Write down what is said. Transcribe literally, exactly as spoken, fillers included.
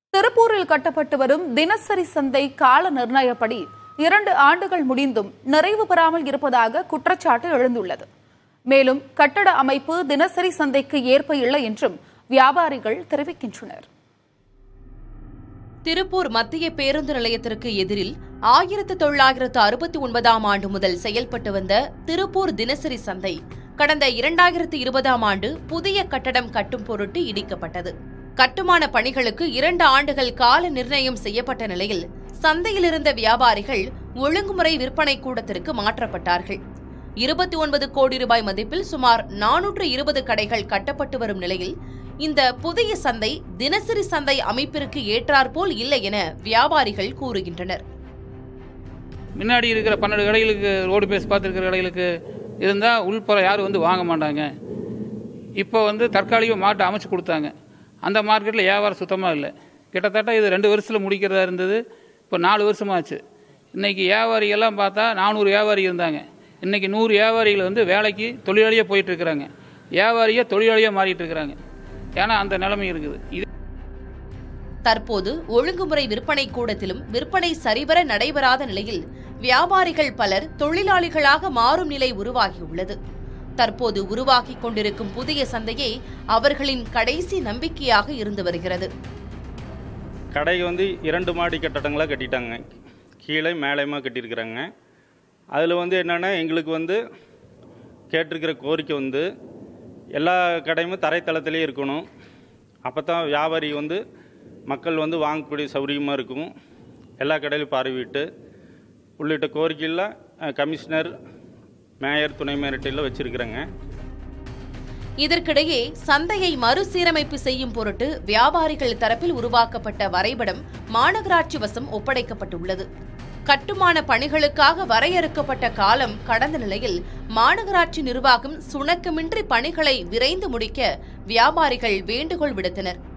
திருப்பூரில் கட்டப்பட்டு வரும் தினசரி சந்தை கால நிர்ணயப்படி இரண்டு ஆண்டுகள் முடிந்தும் நிறைவு பெறாமல் இருப்பதாக குற்றச்சாட்டு எழுந்துள்ளது. மேலும் கட்டட அமைப்பு தினசரி சந்தைக்கு ஏற்ப இல்லை என்றும் வியாபாரிகள் தெரிவிக்கின்றனர். திருப்பூர் மத்திய பேருந்து நிலையத்திற்கு எதிரில் ஆயிரத்து தொள்ளாயிரத்து அறுபத்தி ஒன்பதாம் ஆண்டு முதல் செயல்பட்டு வந்த திருப்பூர் தினசரி சந்தை கடந்த இரண்டாயிரத்து இருபதாம் ஆண்டு புதிய கட்டடம் கட்டும் பொருட்டு இடிக்கப்பட்டது. கட்டுமான பணிகளுக்கு இரண்டு ஆண்டுகள் கால நிர்ணயம் செய்யப்பட்ட நிலையில் சந்தையில் இருந்த வியாபாரிகள் ஒழுங்குமுறை விற்பனை கூடத்திற்கு மாற்றப்பட்டார்கள். இருபத்தி ஒன்பது கோடி ரூபாய் மதிப்பில் சுமார் நானூற்று இருபது கடைகள் கட்டப்பட்டு வரும் நிலையில் இந்த புதிய சந்தை தினசரி சந்தை அமைப்பிற்கு ஏற்றாற்போல் இல்லை என வியாபாரிகள் கூறுகின்றனர். முன்னாடி இருக்கிற பன்னெண்டு கடைகளுக்கு ரோடு பேஸ் பார்த்துருக்கிற கடைகளுக்கு இருந்தால் உள்புற யாரும் வந்து வாங்க மாட்டாங்க. இப்போ வந்து தற்காலிக மாட்டை அமைச்சு கொடுத்தாங்க. அந்த மார்க்கெட்டில் வியாபாரம் சுத்தமாக இல்லை. கிட்டத்தட்ட இது ரெண்டு வருஷத்தில் முடிக்கிறதா இருந்தது. இப்போ நாலு வருஷமாச்சு. இன்றைக்கி வியாபாரிகள்லாம் பார்த்தா நானூறு வியாபாரி இருந்தாங்க. இன்றைக்கி நூறு வியாபாரிகள் வந்து வேலைக்கு தொழிலாளியாக போயிட்டுருக்கிறாங்க. வியாபாரியாக தொழிலாளியாக மாறிட்டு இருக்கிறாங்க. ஏன்னா அந்த நிலைமை இருக்குது. இது தற்போது ஒழுங்குமுறை விற்பனை கூடத்திலும் விற்பனை சரிவர நடைபெறாத நிலையில் வியாபாரிகள் பலர் தொழிலாளிகளாக மாறும் நிலை உருவாகியுள்ளது. தற்போது உருவாகிக் கொண்டிருக்கும் புதிய சந்தையே அவர்களின் கடைசி நம்பிக்கையாக இருந்து வருகிறது. கடை வந்து இரண்டு மாடி கட்டடங்களாக கட்டிட்டாங்க. கீழே மேலேயுமா கட்டியிருக்கிறாங்க. அதில் வந்து என்னென்னா எங்களுக்கு வந்து கேட்டிருக்கிற கோரிக்கை வந்து எல்லா கடையுமே தரைத்தளத்திலே இருக்கணும். அப்போ தான் வியாபாரி வந்து மக்கள் வந்து வாங்கக்கூடிய சௌகரியமாக இருக்கும். எல்லா கடையிலும் பார்வையிட்டு உள்ளிட்ட கோரிக்கையில் கமிஷனர், மேயர், துணை மேயர்கிட்ட வச்சிருக்கிறாங்க. இதற்கிடையே சந்தையை மறுசீரமைப்பு செய்யும் பொருட்டு வியாபாரிகள் தரப்பில் உருவாக்கப்பட்ட வரைபடம் மாநகராட்சி வசம் ஒப்படைக்கப்பட்டுள்ளது. கட்டுமான பணிகளுக்காக வரையறுக்கப்பட்ட காலம் கடந்த நிலையில் மாநகராட்சி நிர்வாகம் சுணக்கமின்றி பணிகளை விரைந்து முடிக்க வியாபாரிகள் வேண்டுகோள் விடுத்தனர்.